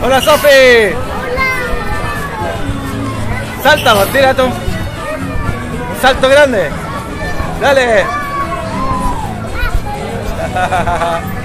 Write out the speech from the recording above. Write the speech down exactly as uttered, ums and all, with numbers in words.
Hola, Sofi. Salta, vos, tírate un, un salto grande. Dale.